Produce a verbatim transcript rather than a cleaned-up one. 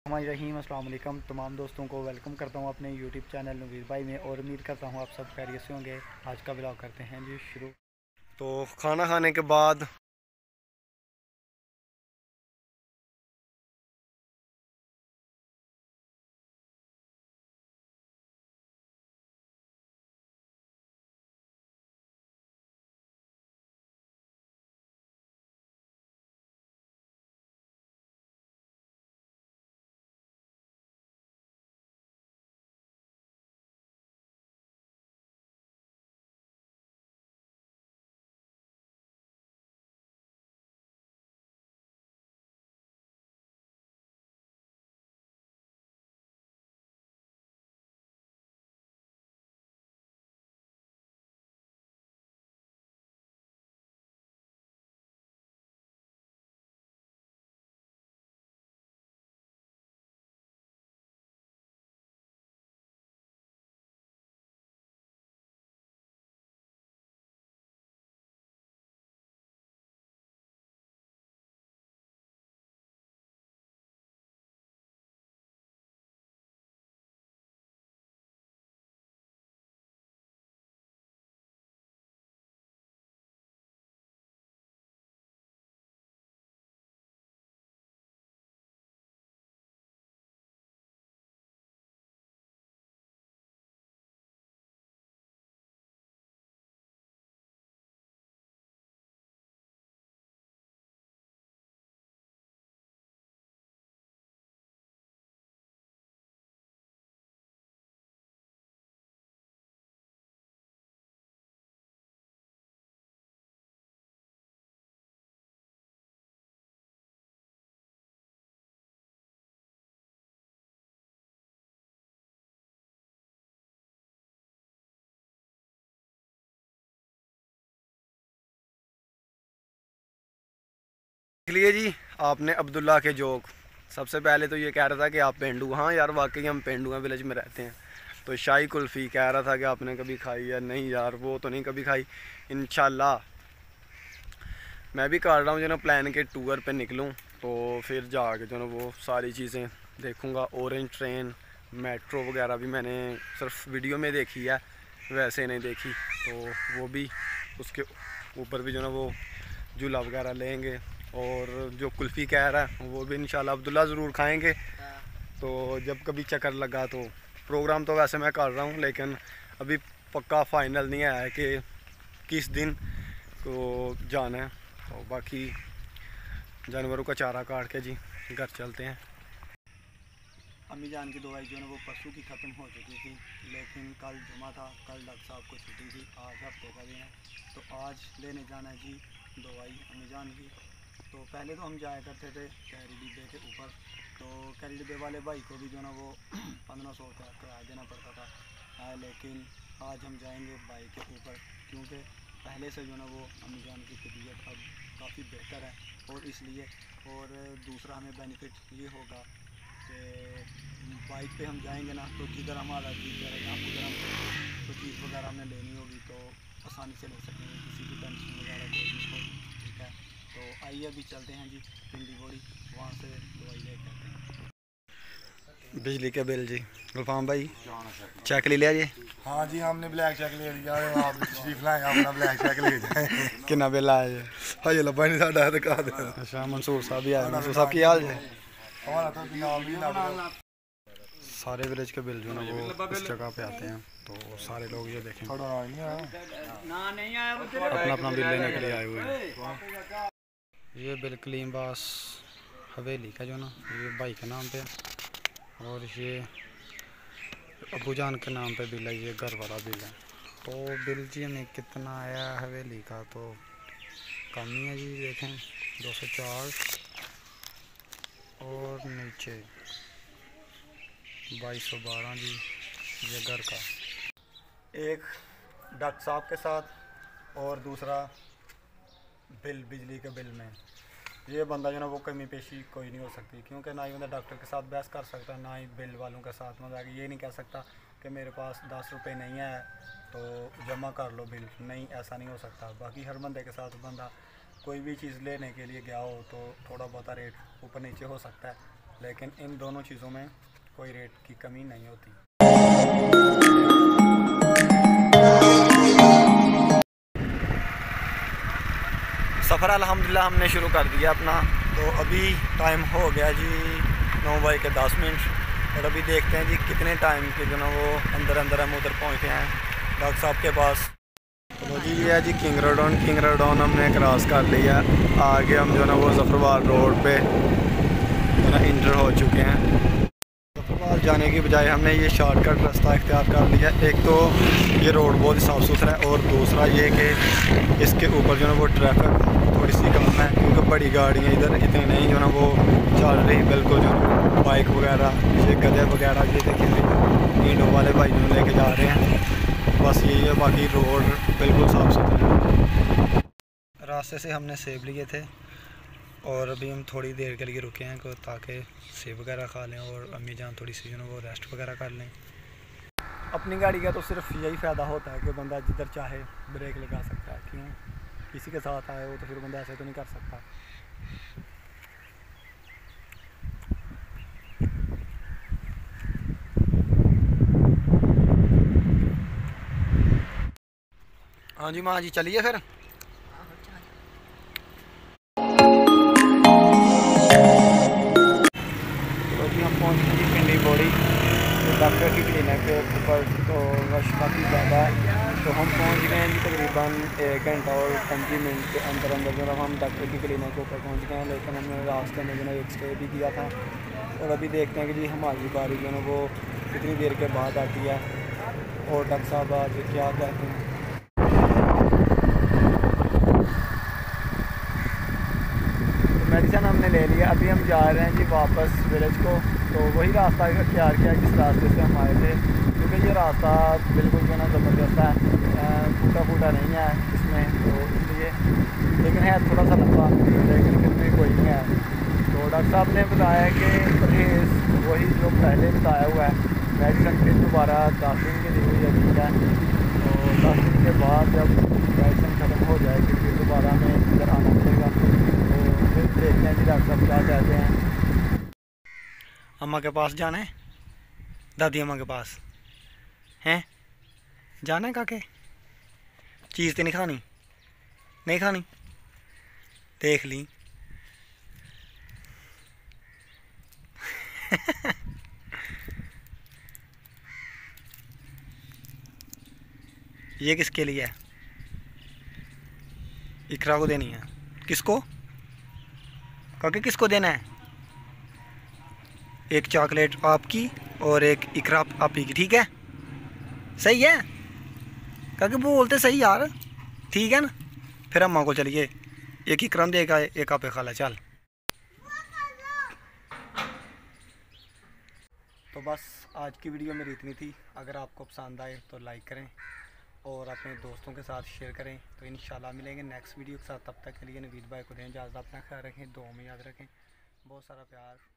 रहीम अस्सलाम वालेकुम। तमाम दोस्तों को वेलकम करता हूँ अपने यूट्यूब चैनल नवीर भाई में और उम्मीद करता हूँ आप सब खैरियत से होंगे। आज का ब्लॉग करते हैं जी शुरू। तो खाना खाने के बाद देख लिए जी आपने अब्दुल्ला के जोक। सबसे पहले तो ये कह रहा था कि आप पेंडू, हाँ यार वाकई हम पेंडुआ विलेज में रहते हैं। तो शाही कुल्फ़ी कह रहा था कि आपने कभी खाई या नहीं यार, वो तो नहीं कभी खाई। इंशाल्लाह मैं भी कर रहा हूँ जो ना प्लान के टूर पे निकलूँ तो फिर जाके जो ना वो सारी चीज़ें देखूँगा। ऑरेंज ट्रेन, मेट्रो वगैरह भी मैंने सिर्फ वीडियो में देखी है, वैसे नहीं देखी। तो वो भी उसके ऊपर भी जो ना वो झूला वगैरह लेंगे। और जो कुल्फ़ी कह रहा है वो भी इंशाल्लाह अब्दुल्ला ज़रूर खाएंगे। तो जब कभी चक्कर लगा तो प्रोग्राम तो वैसे मैं कर रहा हूँ, लेकिन अभी पक्का फाइनल नहीं आया कि किस दिन को जाना है। तो बाकी जानवरों का चारा काट के जी घर चलते हैं। अम्मी जान की दवाई जो है वो परसों की ख़त्म हो चुकी थी, लेकिन कल जुमा था, कल डॉक्टर साहब को छुट्टी थी, आज हफ्ते का दिन है। तो आज लेने जाना है जी दवाई अम्मी जान की। तो पहले तो हम जाया करते थे कैरी डिब्बे के ऊपर, तो कैरी डिब्बे वाले भाई को भी जो ना वो पंद्रह सौ का किराया देना पड़ता था। आ, लेकिन आज हम जाएंगे बाइक के ऊपर, क्योंकि पहले से जो ना वो अम्मी जान की तबीयत अब काफ़ी बेहतर है और इसलिए। और दूसरा हमें बेनिफिट ये होगा कि बाइक पे हम जाएंगे ना तो जिधर हमारा जी करेगा उधर हम कोई चीज़ वगैरह हमने लेनी होगी तो आसानी से ले सकेंगे, किसी की टेंशन वगैरह कोई नहीं होगी। ठीक है, तो आइए अभी चलते हैं जी पिंडी बोड़ी, वहाँ से दवाई लेके आते हैं। बिजली के बिल जी गुलफाम भाई चेक ले लिया जी? हाँ जी, हमने ब्लैक चेक ले लिया। आप तशरीफ लाएं, अपना ब्लैक चेक ले जाएं। कितना बिल आया जी? हजे लब्बा नहीं साडा दिखा दे। अच्छा मंसूर साहब भी आए। मंसूर साहब की हाल है? हमारा तो नाम भी ना। सारे विलेज के बिल जो ना वो इस जगह पे आते हैं, तो सारे लोग ये देखें अपना अपना बिल लेने के लिए आए हुए हैं। ये बिल क्लीन बास हवेली का जो ना ये भाई के नाम पे, और ये अबू जान के नाम पे बिल है, ये घर वाला बिल है। तो बिल जी हमें कितना आया हवेली का तो कम ही है जी, देखें दो सौ चार, और नीचे बाईस सौ बारह जी ये घर का। एक डॉक्टर साहब के साथ और दूसरा बिल बिजली के बिल में। ये बंदा जो ना वो कमी पेशी कोई नहीं हो सकती, क्योंकि ना ही बंदा डॉक्टर के साथ बहस कर सकता, ना ही बिल वालों के साथ। मतलब ये नहीं कह सकता कि मेरे पास दस रुपये नहीं है तो जमा कर लो बिल, नहीं ऐसा नहीं हो सकता। बाकी हर बंदे के साथ बंदा कोई भी चीज़ लेने के लिए गया हो तो थोड़ा बहुत रेट ऊपर नीचे हो सकता है, लेकिन इन दोनों चीज़ों में कोई रेट की कमी नहीं होती। सफ़र अल्हम्दुलिल्लाह हमने शुरू कर दिया अपना। तो अभी टाइम हो गया जी नौ बज के दस मिनट और अभी देखते हैं जी कितने टाइम के जो ना वो अंदर अंदर हम उधर पहुँचते हैं डॉक्टर साहब के पास। तो जी ये है जी किंग रोडन किंग रोडन हमने क्रॉस कर लिया। आगे हम जो ना वो जफरवाल रोड पे जो ना इंटर हो चुके हैं। जफरवाल जाने की बजाय हमने ये शॉर्टकट रास्ता इख्तियार कर लिया। एक तो ये रोड बहुत ही साफ़ सुथरा है और दूसरा ये कि इसके ऊपर जो ना वो ट्रैफिक थोड़ी सी कम है क्योंकि बड़ी गाड़ियाँ इधर इतनी नहीं जो ना वो चल रही। बिल्कुल जो ना बाइक वगैरह ये गधे वगैरह ये देखिए ईंटों वाले भाई जो लेके जा रहे हैं। बस यही है, बाकी रोड बिल्कुल साफ़ सुथरा है। रास्ते से हमने सेब लिए थे और अभी हम थोड़ी देर के लिए रुके हैं को ताकि सेब वगैरह खा लें और अम्मी जान थोड़ी सी जो ना वो रेस्ट वगैरह कर लें। अपनी गाड़ी का तो सिर्फ यही फ़ायदा होता है कि बंदा जिधर चाहे ब्रेक लगा सकता है। क्यों किसी के साथ आए हो तो फिर बंदा ऐसे तो नहीं कर सकता। हाँ जी माँ जी चलिए फिर। तो अभी हम पहुँच गए पिंडी बोड़ी डॉक्टर की क्लिनिक के ऊपर। तो रश काफ़ी ज़्यादा है तो हम पहुँच गए हैं जी तकरीबन एक घंटा और पंद्रह मिनट के अंदर अंदर जो हम डॉक्टर की क्लिनिक के ऊपर पहुँच गए हैं। लेकिन हमने रास्ते में जो है एक स्टे भी किया था और अभी देखते हैं कि जी हमारी बारी जो है वो कितनी देर के बाद आती है और डॉक्टर साहब आज क्या कहते हैं। मेडिसिन हमने ले लिया। अभी हम जा रहे हैं जी वापस विलेज को। तो वही रास्ता तैयार किया जिस रास्ते से हम आए थे क्योंकि ये रास्ता बिल्कुल जो ना ज़बरदस्त है, फूटा फूटा नहीं है इसमें तो इसलिए, लेकिन है थोड़ा सा लंबा लेकिन फिर भी कोई नहीं है। तो डॉक्टर साहब ने बताया कि परहेज़ वही जो पहले बताया हुआ है, मेडिसिन फिर दोबारा दस दिन के लिए हुई है ठीक है। तो दस दिन के बाद जब मेडिसिन ख़त्म हो जाएगी फिर दोबारा हमें इधर आना पड़ेगा। तो फिर देखते हैं कि डॉक्टर साहब क्या कहते हैं। अम्मा के पास जाना है, दादी अम्मा के पास हैं जाना है काके। चीज़ तो नहीं खानी, नहीं खानी देख ली। ये किसके लिए है? इकरा को देनी है। किसको काके किसको देना है? एक चॉकलेट आपकी और एक इकरा आपी की, ठीक है सही है काके बोलते सही यार, ठीक है ना। फिर अम्मा को चलिए एक इकराम देगा एक आपे खाला चल। तो बस आज की वीडियो मेरी इतनी थी। अगर आपको पसंद आए तो लाइक करें और अपने दोस्तों के साथ शेयर करें। तो इंशाल्लाह मिलेंगे नेक्स्ट वीडियो के साथ। तब तक के लिए नवीद भाई को दें इजाज़त। अपना ख्याल रखें, दुआ में याद रखें। बहुत सारा प्यार।